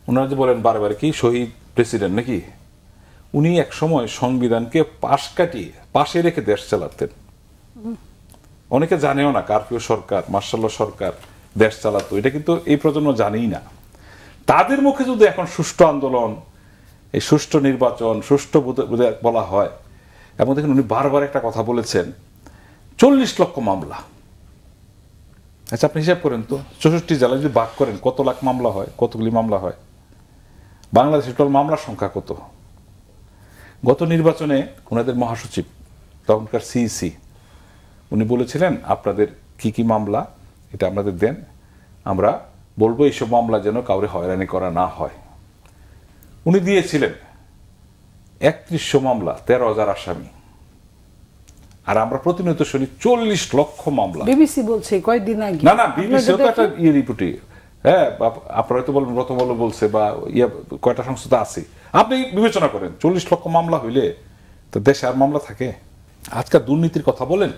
ওনারা যে বলেন বারবার কি শহীদ প্রেসিডেন্ট নাকি, উনি এক সময় সংবিধানকে পাশে রেখে দেশ চালাতেন। অনেকে জানেও না কারফিউ সরকার, মার্শাল সরকার দেশ চালাতো, এটা কিন্তু এই প্রজন্ম জানেই না। তাদের মুখে যদি এখন সুষ্ঠু আন্দোলন, এই সুষ্ঠু নির্বাচন, সুষ্ঠু বলা হয়, এবং দেখুন উনি বারবার একটা কথা বলেছেন 40 লক্ষ মামলা। আচ্ছা আপনি হিসাব করেন তো 64 জেলায় যদি ভাগ করেন কত লাখ মামলা হয়, কতগুলি মামলা হয়? বাংলাদেশের টোটাল মামলার সংখ্যা কত? গত নির্বাচনে ওনাদের মহাসচিব তখনকার সিইসি উনি বলেছিলেন আপনাদের কি কি মামলা এটা আপনাদের দেন, আমরা বলবো এইসব মামলা যেন কাউরে হয়রানি করা না হয়। উনি দিয়েছিলেন 3100 মামলা, 13,000 আসামি। আর আমরা প্রতিনিয়ত শুনি 40 লক্ষ মামলা। বিবিসি বলছে কয়েকদিন আগে। না বিবিসি তো একটা রিপোর্টই, হ্যাঁ আপনারা তো বলবেন প্রথম আলো বলছে বা কয়টা সংস্থা আছে, আপনি বিবেচনা করেন 40 লক্ষ মামলা হইলে তো দেশে আর মামলা থাকে? আজকাল দুর্নীতির কথা বলেন,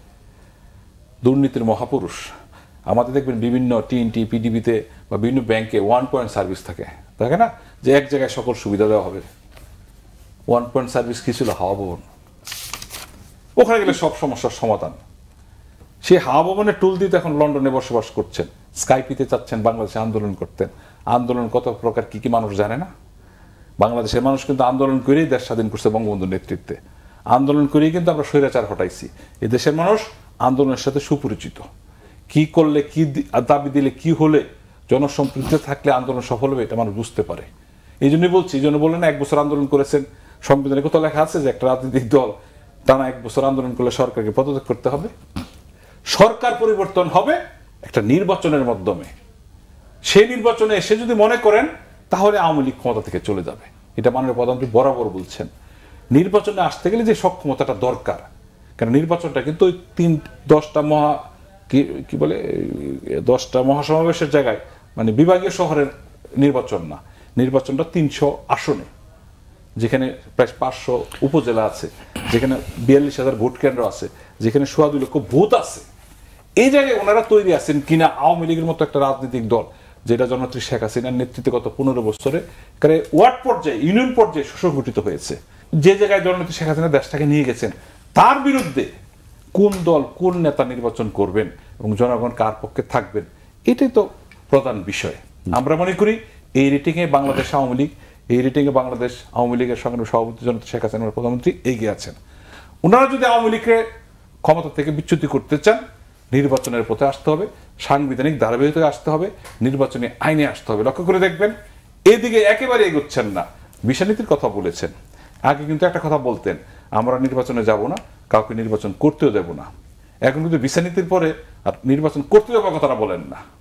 দুর্নীতির মহাপুরুষ আমাদের দেখবেন বিভিন্ন টিএনটি পিডিবিতে বা বিভিন্ন ব্যাংকে 1 পয়েন্ট সার্ভিস থাকে না, যে এক জায়গায় সকল সুবিধা দেওয়া হবে। 1 পয়েন্ট সার্ভিস কি ছিল? হাওয়া ভবন। ওখানে গেলে সব সমস্যার সমাধান। সেই হাওয়া ভবনের টুল দিয়ে এখন লন্ডনে বসবাস করছেন, স্কাইপিতে চাচ্ছেন বাংলাদেশে আন্দোলন করতেন। আন্দোলন কত প্রকার কি কি মানুষ জানে না? বাংলাদেশের মানুষ কিন্তু আন্দোলন করেই দেশ স্বাধীন করছে বঙ্গবন্ধুর নেতৃত্বে। আন্দোলন করেই কিন্তু আমরা স্বৈরাচার হটাইছি। এই দেশের মানুষ আন্দোলনের সাথে সুপরিচিত। কি করলে, কি দাবি দিলে, কি হলে জনসম্পৃক্ত থাকলে আন্দোলন সফল হবে এটা মানুষ বুঝতে পারে। এই জন্যই বলছি, এই জন্য বললেন 1 বছর আন্দোলন করেছেন, সংবিধানে কোথাও লেখা আছে যে একটা রাজনৈতিক দল টানা 1 বছর আন্দোলন করলে সরকারকে পদত্যাগ করতে হবে? সরকার পরিবর্তন হবে একটা নির্বাচনের মাধ্যমে। সেই নির্বাচনে এসে যদি মনে করেন তাহলে আওয়ামী লীগ ক্ষমতা থেকে চলে যাবে, এটা মাননীয় প্রধানমন্ত্রী বরাবর বলছেন। নির্বাচনে আসতে গেলে যে সক্ষমতাটা দরকার, কারণ নির্বাচনটা কিন্তু ওই 10টা মহাসমাবেশের জায়গায়, মানে বিভাগীয় শহরের নির্বাচন না, নির্বাচনটা 300 আসনে, যেখানে প্রায় 500 উপজেলা আছে, যেখানে 42,000 ভোট কেন্দ্র আছে, যেখানে 2.5 লক্ষ ভোট আছে। এই জায়গায় ওনারা তৈরি আছেন কিনা আওয়ামী লীগের মতো একটা রাজনৈতিক দল যেটা জননেত্রী শেখ হাসিনার নেতৃত্বে গত 15 বছরে ওয়ার্ড পর্যায়ে, ইউনিয়ন পর্যায়ে সুসংগঠিত হয়েছে। যে জায়গায় জননেত্রী শেখ হাসিনা দেশটাকে নিয়ে গেছেন, তার বিরুদ্ধে কোন দল, কোন নেতা নির্বাচন করবেন এবং জনগণ কার পক্ষে থাকবেন, এটাই তো প্রধান বিষয়। আমরা মনে করি এই রেটিংয়ে বাংলাদেশ আওয়ামী লীগ, এই রেটিংয়ে বাংলাদেশ আওয়ামী লীগের সঙ্গে সভাপতি জননেত্রী শেখ হাসিনা প্রধানমন্ত্রী এগিয়ে আছেন। ওনারা যদি আওয়ামী লীগকে ক্ষমতা থেকে বিচ্যুতি করতে চান, নির্বাচনের পথে আসতে হবে, সাংবিধানিক ধারাবাহিকতায় আসতে হবে, নির্বাচনী আইনে আসতে হবে। লক্ষ্য করে দেখবেন এদিকে একেবারে এগোচ্ছেন না। বিষয়নীতির কথা বলেছেন, আগে কিন্তু একটা কথা বলতেন, আমরা নির্বাচনে যাব না, কাউকে নির্বাচন করতেও দেব না। এখন কিন্তু বিষয়নীতির পরে আর নির্বাচন করতে দেওয়ার কথাটা বলেন না।